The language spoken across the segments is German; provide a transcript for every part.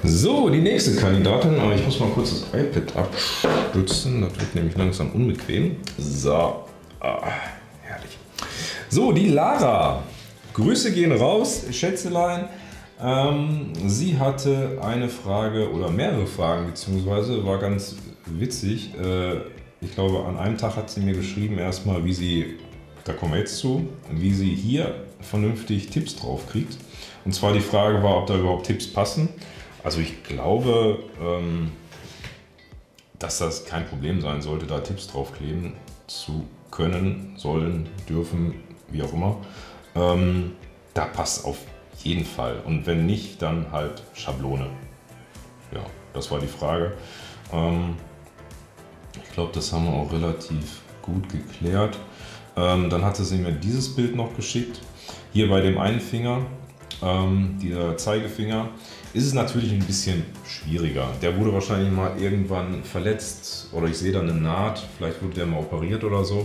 So, die nächste Kandidatin, aber ich muss mal kurz das iPad abstützen, das wird nämlich langsam unbequem. So, herrlich. So, die Lara. Grüße gehen raus, Schätzelein. Sie hatte eine Frage oder mehrere Fragen, beziehungsweise war ganz witzig. Ich glaube, an einem Tag hat sie mir geschrieben, erstmal, wie sie, da kommen wir jetzt zu, wie sie hier vernünftig Tipps drauf kriegt. Und zwar die Frage war, ob da überhaupt Tipps passen. Also ich glaube, dass das kein Problem sein sollte, da Tipps draufkleben zu können, sollen, dürfen, wie auch immer. Da passt auf jeden Fall. Und wenn nicht, dann halt Schablone. Ja, das war die Frage. Ich glaube, das haben wir auch relativ gut geklärt. Dann hatte sie mir dieses Bild noch geschickt. Hier bei dem einen Finger, dieser Zeigefinger, ist es natürlich ein bisschen schwieriger. Der wurde wahrscheinlich mal irgendwann verletzt oder ich sehe da eine Naht, vielleicht wurde der mal operiert oder so.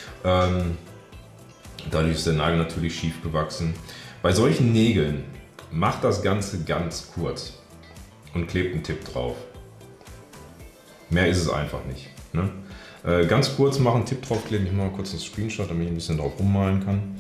Dadurch ist der Nagel natürlich schief gewachsen. Bei solchen Nägeln macht das Ganze ganz kurz und klebt einen Tipp drauf. Mehr ist es einfach nicht. Ne? Ganz kurz machen, Tipp draufkleben. Ich mache mal kurz einen Screenshot, damit ich ein bisschen drauf rummalen kann.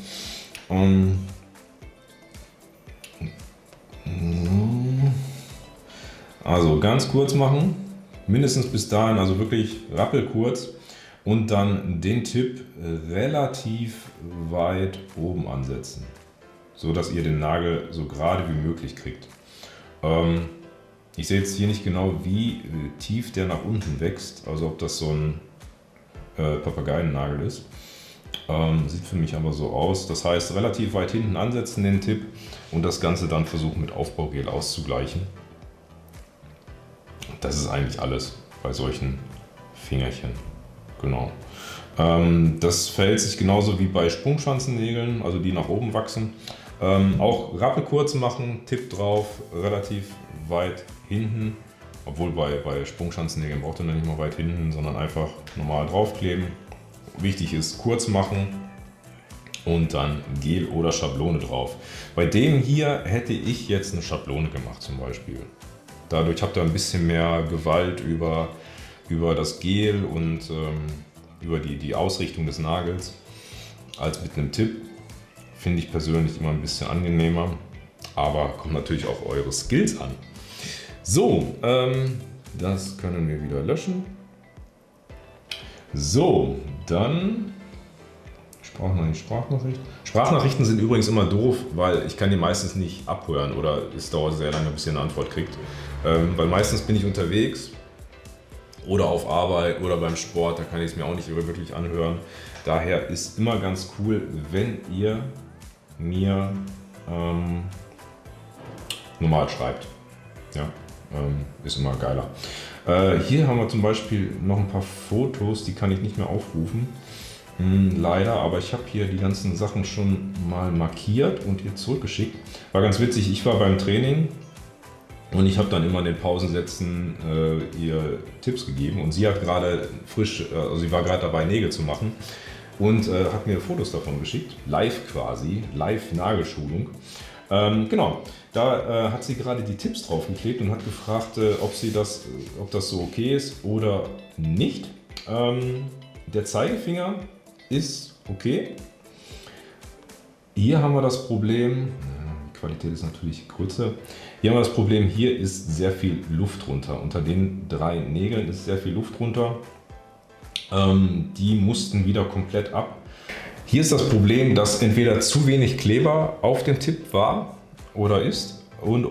Also ganz kurz machen, mindestens bis dahin, also wirklich rappelkurz und dann den Tipp relativ weit oben ansetzen, so dass ihr den Nagel so gerade wie möglich kriegt. Ich sehe jetzt hier nicht genau, wie tief der nach unten wächst, also ob das so ein Papageiennagel ist. Sieht für mich aber so aus. Das heißt, relativ weit hinten ansetzen den Tipp und das Ganze dann versuchen mit Aufbaugel auszugleichen. Das ist eigentlich alles bei solchen Fingerchen. Genau. Das verhält sich genauso wie bei Sprungschanzennägeln, also die nach oben wachsen. Auch rappelkurz machen, Tipp drauf, relativ weit hinten. Obwohl bei Sprungschanzennägeln braucht ihr nicht mal weit hinten, sondern einfach normal draufkleben. Wichtig ist, kurz machen und dann Gel oder Schablone drauf. Bei dem hier hätte ich jetzt eine Schablone gemacht zum Beispiel. Dadurch habt ihr ein bisschen mehr Gewalt über das Gel und über die Ausrichtung des Nagels als mit einem Tipp. Finde ich persönlich immer ein bisschen angenehmer, aber kommt natürlich auch eure Skills an. So, das können wir wieder löschen. So, dann Sprachnachricht. Sprachnachrichten sind übrigens immer doof, weil ich kann die meistens nicht abhören oder es dauert sehr lange, bis ihr eine Antwort kriegt. Weil meistens bin ich unterwegs oder auf Arbeit oder beim Sport, da kann ich es mir auch nicht wirklich anhören. Daher ist immer ganz cool, wenn ihr mir normal schreibt. Ja, ist immer geiler. Hier haben wir zum Beispiel noch ein paar Fotos, die kann ich nicht mehr aufrufen. Leider, aber ich habe hier die ganzen Sachen schon mal markiert und ihr zurückgeschickt. War ganz witzig, ich war beim Training und ich habe dann immer in den Pausensätzen ihr Tipps gegeben und sie hat gerade also sie war gerade dabei, Nägel zu machen und hat mir Fotos davon geschickt, live quasi, Live-Nagelschulung. Genau, da hat sie gerade die Tipps draufgeklebt und hat gefragt, ob das so okay ist oder nicht. Der Zeigefinger ist okay. Hier haben wir das Problem, die Qualität ist natürlich kürzer. Hier haben wir das Problem, hier ist sehr viel Luft drunter. Unter den 3 Nägeln ist sehr viel Luft drunter. Die mussten wieder komplett ab. Hier ist das Problem, dass entweder zu wenig Kleber auf dem Tipp war oder ist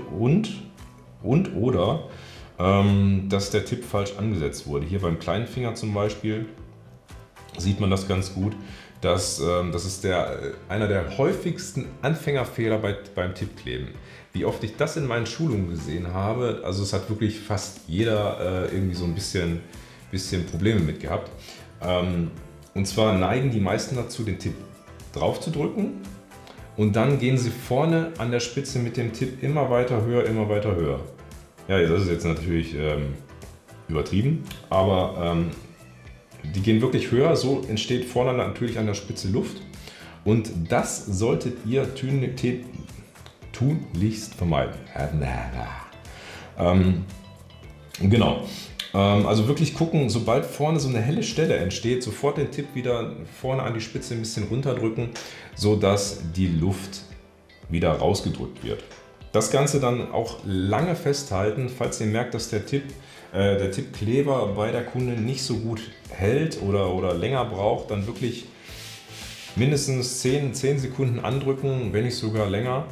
oder dass der Tipp falsch angesetzt wurde. Hier beim kleinen Finger zum Beispiel sieht man das ganz gut. Das ist einer der häufigsten Anfängerfehler beim Tippkleben. Wie oft ich das in meinen Schulungen gesehen habe, also es hat wirklich fast jeder irgendwie so ein bisschen Probleme mit gehabt. Und zwar neigen die meisten dazu, den Tipp drauf zu drücken und dann gehen sie vorne an der Spitze mit dem Tipp immer weiter höher, immer weiter höher. Ja, das ist jetzt natürlich übertrieben, aber die gehen wirklich höher, so entsteht vorne natürlich an der Spitze Luft und das solltet ihr tunlichst vermeiden. Genau. Also wirklich gucken, sobald vorne so eine helle Stelle entsteht, sofort den Tipp wieder vorne an die Spitze ein bisschen runterdrücken, sodass die Luft wieder rausgedrückt wird. Das Ganze dann auch lange festhalten, falls ihr merkt, dass der Tippkleber bei der Kundin nicht so gut hält oder länger braucht, dann wirklich mindestens 10 Sekunden andrücken, wenn nicht sogar länger.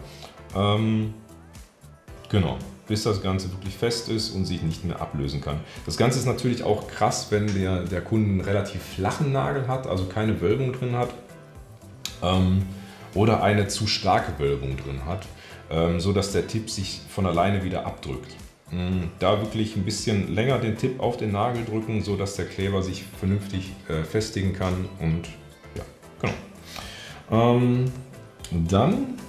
Genau, bis das Ganze wirklich fest ist und sich nicht mehr ablösen kann. Das Ganze ist natürlich auch krass, wenn der Kunde einen relativ flachen Nagel hat, also keine Wölbung drin hat, oder eine zu starke Wölbung drin hat, so dass der Tipp sich von alleine wieder abdrückt. Da wirklich ein bisschen länger den Tipp auf den Nagel drücken, so dass der Kleber sich vernünftig festigen kann und ja, genau. Dann,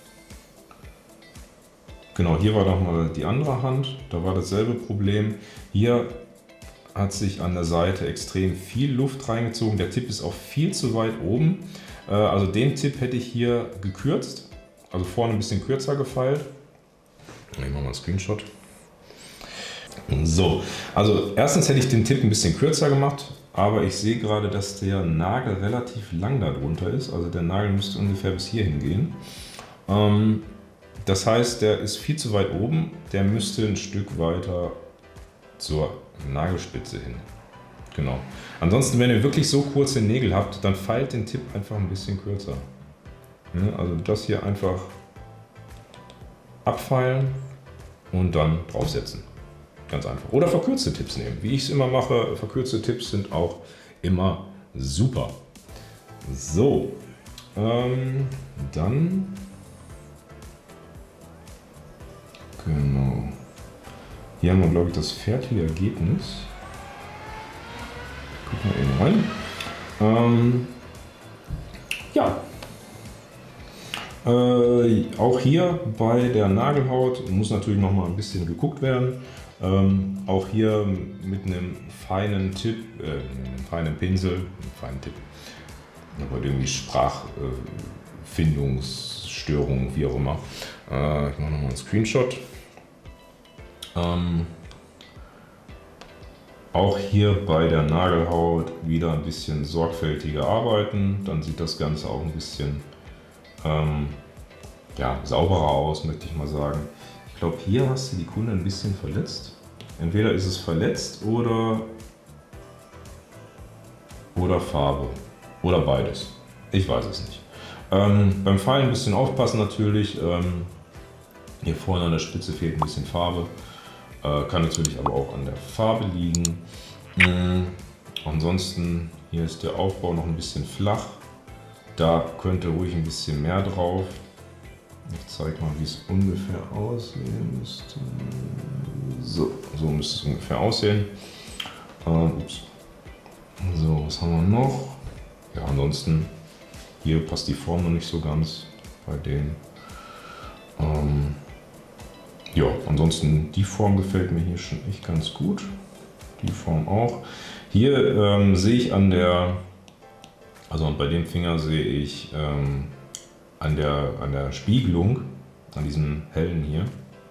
genau, hier war nochmal die andere Hand, da war dasselbe Problem. Hier hat sich an der Seite extrem viel Luft reingezogen, der Tipp ist auch viel zu weit oben. Also den Tipp hätte ich hier gekürzt, also vorne ein bisschen kürzer gefeilt. Ich mache mal einen Screenshot. So, also erstens hätte ich den Tipp ein bisschen kürzer gemacht, aber ich sehe gerade, dass der Nagel relativ lang darunter ist. Also der Nagel müsste ungefähr bis hier hingehen. Das heißt, der ist viel zu weit oben, der müsste ein Stück weiter zur Nagelspitze hin. Genau. Ansonsten, wenn ihr wirklich so kurze Nägel habt, dann feilt den Tipp einfach ein bisschen kürzer. Also das hier einfach abfeilen und dann draufsetzen. Ganz einfach. Oder verkürzte Tipps nehmen. Wie ich es immer mache, verkürzte Tipps sind auch immer super. So, dann, genau. Hier haben wir, glaube ich, das fertige Ergebnis. Gucken wir eben rein. Ja. Auch hier bei der Nagelhaut muss natürlich noch mal ein bisschen geguckt werden. Auch hier mit einem feinen Tipp, einem feinen Pinsel, einem feinen Tipp. Aber irgendwie Sprachfindungsstörung, wie auch immer. Ich mache nochmal einen Screenshot. Auch hier bei der Nagelhaut wieder ein bisschen sorgfältiger arbeiten, dann sieht das Ganze auch ein bisschen ja, sauberer aus, möchte ich mal sagen. Ich glaube, hier hast du die Kunde ein bisschen verletzt. Entweder ist es verletzt oder Farbe oder beides. Ich weiß es nicht. Beim Feilen ein bisschen aufpassen natürlich. Hier vorne an der Spitze fehlt ein bisschen Farbe. Kann natürlich aber auch an der Farbe liegen. Ansonsten hier ist der Aufbau noch ein bisschen flach. Da könnte ruhig ein bisschen mehr drauf. Ich zeige mal, wie es ungefähr aussehen müsste. So müsste es ungefähr aussehen. Ups. So, was haben wir noch? Ja, ansonsten hier passt die Form noch nicht so ganz bei denen. Ja, ansonsten die Form gefällt mir hier schon echt ganz gut. Die Form auch. Hier sehe ich an der, also bei dem Finger sehe ich an der Spiegelung, an diesem hellen hier,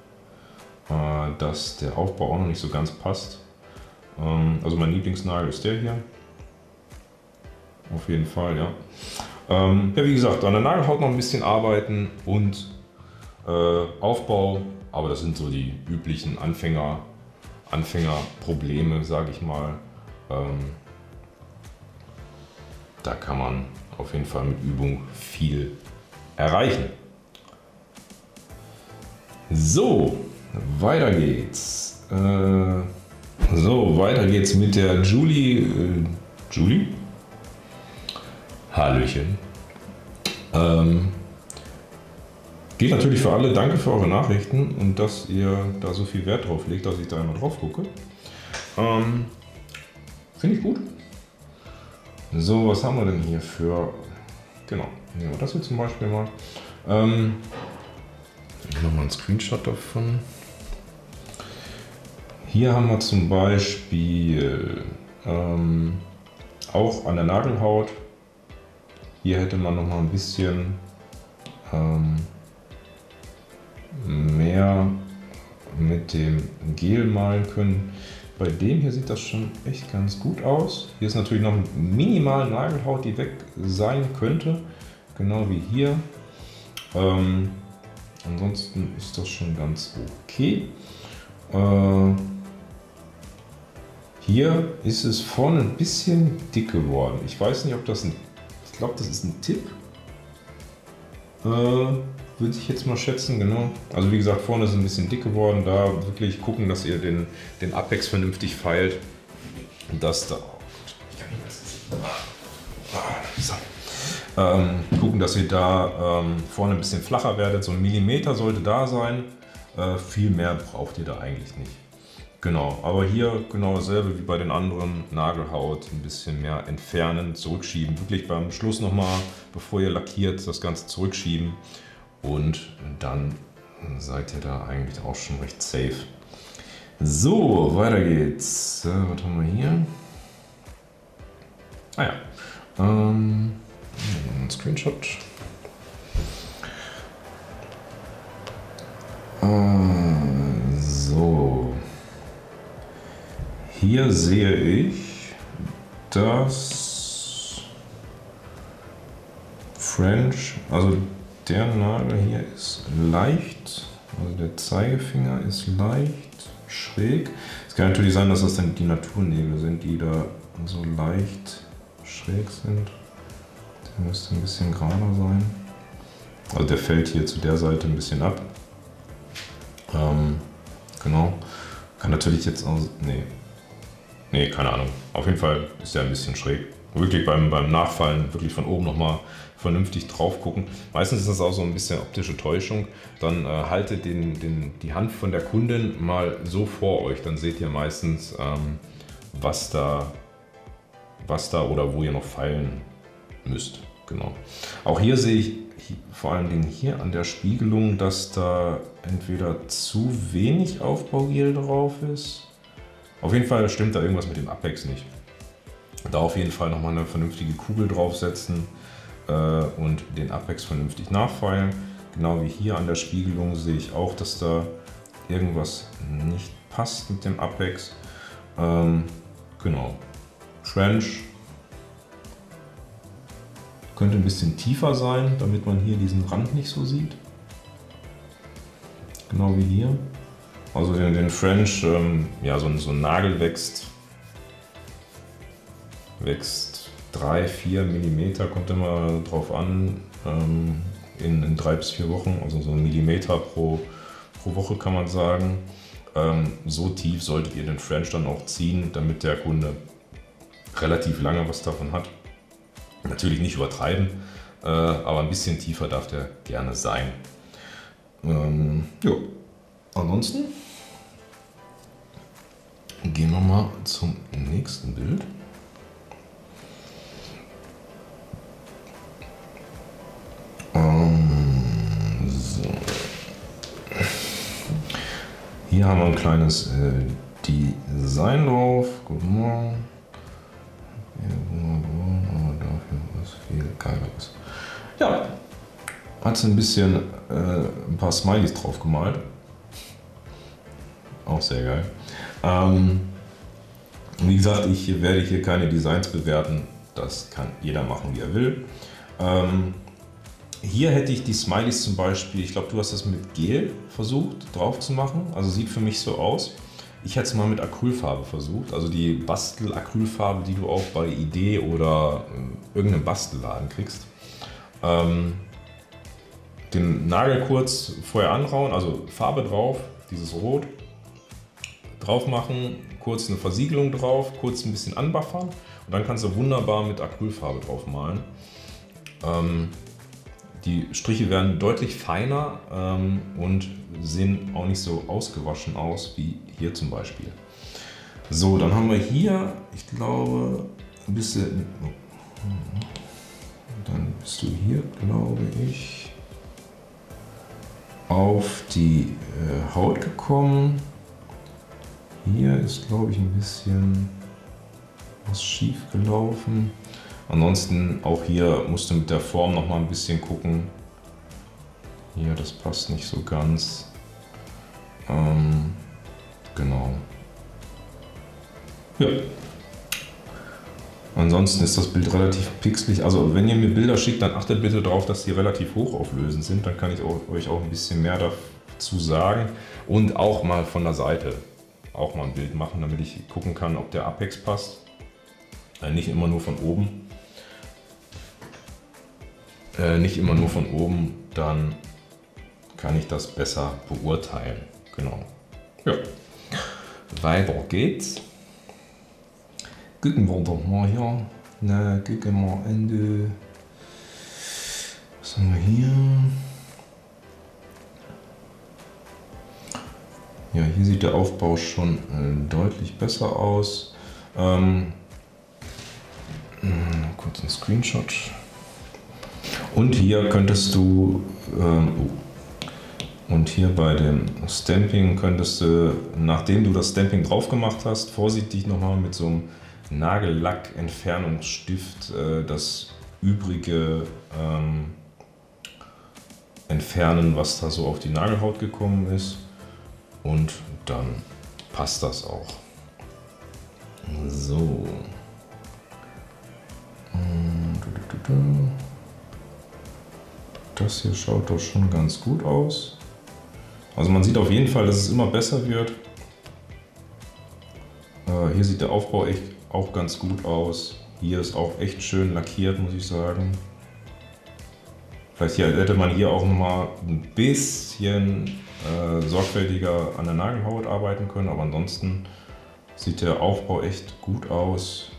dass der Aufbau auch noch nicht so ganz passt. Also mein Lieblingsnagel ist der hier. Auf jeden Fall, ja. Ja, wie gesagt, an der Nagelhaut noch ein bisschen arbeiten und Aufbau, aber das sind so die üblichen Anfängerprobleme, sage ich mal. Da kann man auf jeden Fall mit Übung viel erreichen. So, weiter geht's. Weiter geht's mit der Julie. Julie? Hallöchen. Geht natürlich für alle. Danke für eure Nachrichten und dass ihr da so viel Wert drauf legt, dass ich da immer drauf gucke. Finde ich gut. So, was haben wir denn hier für... Genau, nehmen wir das hier zum Beispiel mal. Nochmal einen Screenshot davon. Hier haben wir zum Beispiel auch an der Nagelhaut. Hier hätte man noch mal ein bisschen mehr mit mit dem Gel malen können. Bei dem hier sieht das schon echt ganz gut aus. Hier ist natürlich noch minimal Nagelhaut, die weg sein könnte, genau wie hier. Ansonsten ist das schon ganz okay. Hier ist es vorne ein bisschen dick geworden. Ich weiß nicht, ob das ich glaube, das ist ein Tipp. Würde ich jetzt mal schätzen, genau. Also wie gesagt, vorne ist es ein bisschen dick geworden. Da wirklich gucken, dass ihr den Apex vernünftig feilt. Und das da. Gucken, dass ihr da vorne ein bisschen flacher werdet. So 1 Millimeter sollte da sein. Viel mehr braucht ihr da eigentlich nicht. Genau, aber hier genau dasselbe wie bei den anderen. Nagelhaut ein bisschen mehr entfernen, zurückschieben. Wirklich beim Schluss nochmal, bevor ihr lackiert, das Ganze zurückschieben. Und dann seid ihr da eigentlich auch schon recht safe. So, weiter geht's. Was haben wir hier? Ah ja. Ein Screenshot. So. Hier sehe ich, dass French, also der Nagel hier ist leicht, also der Zeigefinger ist leicht schräg. Es kann natürlich sein, dass das dann die Naturnägel sind, die da so leicht schräg sind. Der müsste ein bisschen gerader sein. Also der fällt hier zu der Seite ein bisschen ab. Genau. Kann natürlich jetzt auch... Nee, keine Ahnung. Auf jeden Fall ist der ein bisschen schräg. Wirklich beim Nachfallen wirklich von oben nochmal vernünftig drauf gucken. Meistens ist das auch so ein bisschen optische Täuschung. Dann haltet die Hand von der Kundin mal so vor euch. Dann seht ihr meistens, was da oder wo ihr noch feilen müsst. Genau. Auch hier sehe ich vor allen Dingen hier an der Spiegelung, dass da entweder zu wenig Aufbaugel drauf ist. Auf jeden Fall stimmt da irgendwas mit dem Apex nicht. Da auf jeden Fall nochmal eine vernünftige Kugel draufsetzen und den Apex vernünftig nachfeilen. Genau wie hier an der Spiegelung sehe ich auch, dass da irgendwas nicht passt mit dem Apex. Genau. French könnte ein bisschen tiefer sein, damit man hier diesen Rand nicht so sieht. Genau wie hier. Also den French, ja, so ein Nagel wächst 3-4 mm, kommt immer drauf an, in 3 bis 4 Wochen, also so 1 Millimeter pro Woche kann man sagen. So tief solltet ihr den French dann auch ziehen, damit der Kunde relativ lange was davon hat. Natürlich nicht übertreiben, aber ein bisschen tiefer darf der gerne sein. Ja. Ansonsten gehen wir mal zum nächsten Bild. So. Hier haben wir ein kleines Design drauf. Guten Morgen. Aber dafür was viel geiler ist. Ja, hat sie ein paar Smileys drauf gemalt. Auch sehr geil. Wie gesagt, ich werde hier keine Designs bewerten. Das kann jeder machen, wie er will. Hier hätte ich die Smileys zum Beispiel, ich glaube, du hast das mit Gel versucht drauf zu machen. Also sieht für mich so aus. Ich hätte es mal mit Acrylfarbe versucht. Also die Bastel-Acrylfarbe, die du auch bei Idee oder irgendeinem Bastelladen kriegst. Den Nagel kurz vorher anrauen, also Farbe drauf, dieses Rot. Drauf machen, kurz eine Versiegelung drauf, kurz ein bisschen anbuffern und dann kannst du wunderbar mit Acrylfarbe drauf malen. Die Striche werden deutlich feiner und sehen auch nicht so ausgewaschen aus wie hier zum Beispiel. So, dann haben wir hier, ich glaube, ein bisschen, dann bist du hier, glaube ich, auf die Haut gekommen. Hier ist, glaube ich, ein bisschen was schief gelaufen. Ansonsten auch hier musst du mit der Form noch mal ein bisschen gucken. Hier, das passt nicht so ganz. Genau. Ja. Ansonsten ist das Bild relativ pixelig. Also wenn ihr mir Bilder schickt, dann achtet bitte darauf, dass die relativ hochauflösend sind. Dann kann ich euch auch ein bisschen mehr dazu sagen. Und auch mal von der Seite auch mal ein Bild machen, damit ich gucken kann, ob der Apex passt. Nicht immer nur von oben. Nicht immer nur von oben, dann kann ich das besser beurteilen. Genau. Ja. Weiter geht's. Gucken wir doch mal hier. Na, gucken wir mal Ende. Was haben wir hier? Ja, hier sieht der Aufbau schon deutlich besser aus. Kurz ein Screenshot. Und hier könntest du, und hier bei dem Stamping könntest du, nachdem du das Stamping drauf gemacht hast, vorsichtig nochmal mit so einem Nagellack-Entfernungsstift das übrige entfernen, was da so auf die Nagelhaut gekommen ist. Und dann passt das auch. So. Das hier schaut doch schon ganz gut aus. Also man sieht auf jeden Fall, dass es immer besser wird. Hier sieht der Aufbau echt auch ganz gut aus. Hier ist auch echt schön lackiert, muss ich sagen. Vielleicht hätte man hier auch noch mal ein bisschen sorgfältiger an der Nagelhaut arbeiten können, aber ansonsten sieht der Aufbau echt gut aus.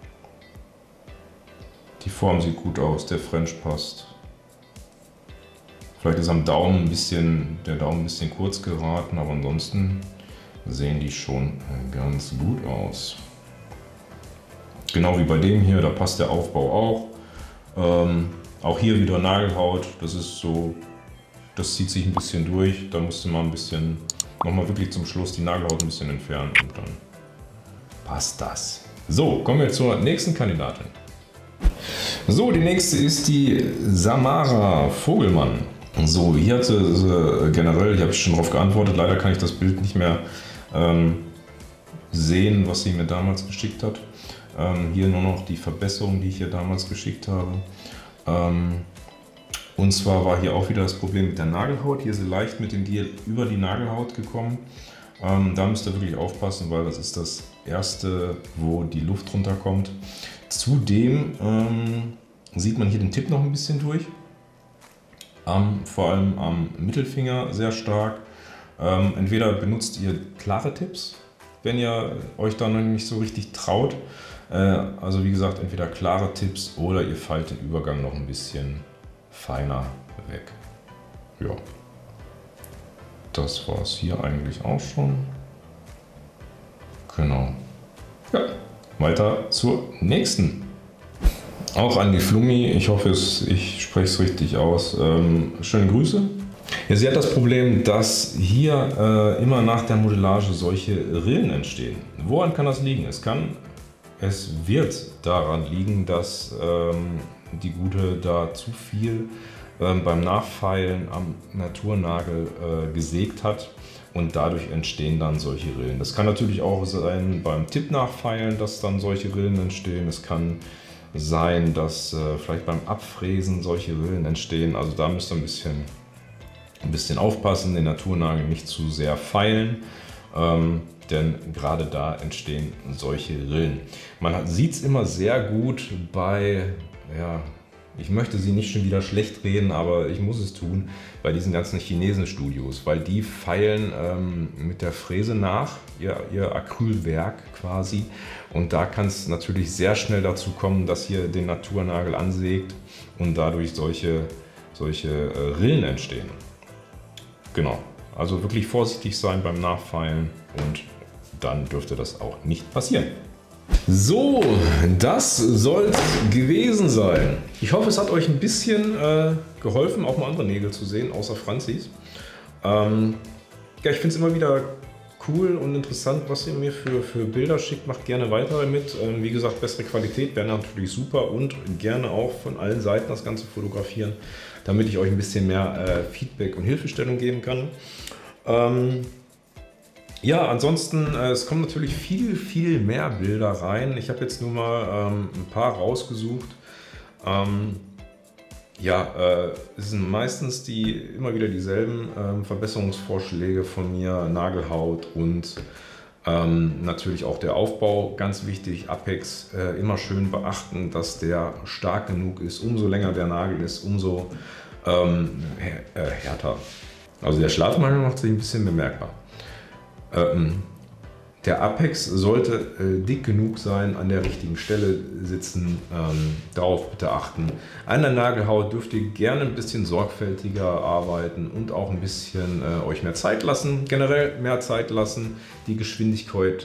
Die Form sieht gut aus, der French passt. Vielleicht ist am Daumen der Daumen ein bisschen kurz geraten, aber ansonsten sehen die schon ganz gut aus. Genau wie bei dem hier, da passt der Aufbau auch. Auch hier wieder Nagelhaut, das ist so, das zieht sich ein bisschen durch. Da musste man ein bisschen, nochmal wirklich zum Schluss die Nagelhaut ein bisschen entfernen und dann passt das. So, kommen wir zur nächsten Kandidatin. So, die nächste ist die Samara Vogelmann. So, hier hatte sie generell, ich habe schon darauf geantwortet, leider kann ich das Bild nicht mehr sehen, was sie mir damals geschickt hat. Hier nur noch die Verbesserung, die ich ihr damals geschickt habe. Und zwar war hier auch wieder das Problem mit der Nagelhaut. Hier ist sie leicht mit dem Gel über die Nagelhaut gekommen. Da müsst ihr wirklich aufpassen, weil das ist das erste, wo die Luft runterkommt. Zudem sieht man hier den Tipp noch ein bisschen durch. Vor allem am Mittelfinger sehr stark. Entweder benutzt ihr klare Tipps, wenn ihr euch da noch nicht so richtig traut. Also wie gesagt, entweder klare Tipps oder ihr feilt den Übergang noch ein bisschen feiner weg. Ja, das war es hier eigentlich auch schon. Genau. Ja, weiter zur nächsten. Auch an die Flummi, ich hoffe, ich spreche es richtig aus. Schöne Grüße. Ja, sie hat das Problem, dass hier immer nach der Modellage solche Rillen entstehen. Woran kann das liegen? Es wird daran liegen, dass die Gute da zu viel beim Nachfeilen am Naturnagel gesägt hat und dadurch entstehen dann solche Rillen. Das kann natürlich auch sein beim Tippnachfeilen, dass dann solche Rillen entstehen. Es kann sein, dass vielleicht beim Abfräsen solche Rillen entstehen. Also da müsst ihr ein bisschen aufpassen, den Naturnagel nicht zu sehr feilen. Denn gerade da entstehen solche Rillen. Man sieht es immer sehr gut bei, ja, ich möchte sie nicht schon wieder schlecht reden, aber ich muss es tun, bei diesen ganzen Chinesen-Studios, weil die feilen mit der Fräse nach, ihr Acrylwerk quasi. Und da kann es natürlich sehr schnell dazu kommen, dass hier den Naturnagel ansägt und dadurch solche Rillen entstehen. Genau, also wirklich vorsichtig sein beim Nachfeilen und dann dürfte das auch nicht passieren. So, das soll es gewesen sein. Ich hoffe, es hat euch ein bisschen geholfen, auch mal andere Nägel zu sehen, außer Franzis. Ja, ich finde es immer wieder cool und interessant, was ihr mir für Bilder schickt. Macht gerne weiter damit. Wie gesagt, bessere Qualität wäre natürlich super und gerne auch von allen Seiten das Ganze fotografieren, damit ich euch ein bisschen mehr Feedback und Hilfestellung geben kann. Ja, ansonsten, es kommen natürlich viel mehr Bilder rein. Ich habe jetzt nur mal ein paar rausgesucht. Ja, es sind meistens immer wieder dieselben Verbesserungsvorschläge von mir, Nagelhaut und natürlich auch der Aufbau, ganz wichtig, Apex, immer schön beachten, dass der stark genug ist. Umso länger der Nagel ist, umso härter. Also der Schlafmangel macht sich ein bisschen bemerkbar. Der Apex sollte dick genug sein, an der richtigen Stelle sitzen. Darauf bitte achten. An der Nagelhaut dürft ihr gerne ein bisschen sorgfältiger arbeiten und auch ein bisschen euch mehr Zeit lassen. Generell mehr Zeit lassen. Die Geschwindigkeit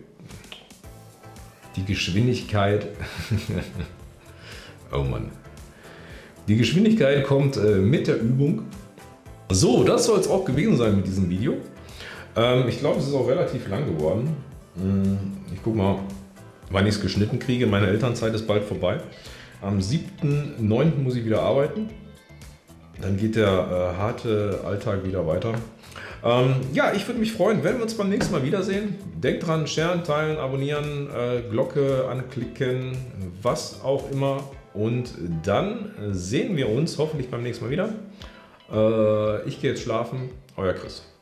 oh Mann. Die Geschwindigkeit kommt mit der Übung. So, das soll es auch gewesen sein mit diesem Video. Ich glaube, es ist auch relativ lang geworden. Ich gucke mal, wann ich es geschnitten kriege. Meine Elternzeit ist bald vorbei. Am 7.9. muss ich wieder arbeiten. Dann geht der harte Alltag wieder weiter. Ja, ich würde mich freuen, wenn wir uns beim nächsten Mal wiedersehen. Denkt dran, sharen, teilen, abonnieren, Glocke anklicken, was auch immer. Und dann sehen wir uns hoffentlich beim nächsten Mal wieder. Ich gehe jetzt schlafen. Euer Chris.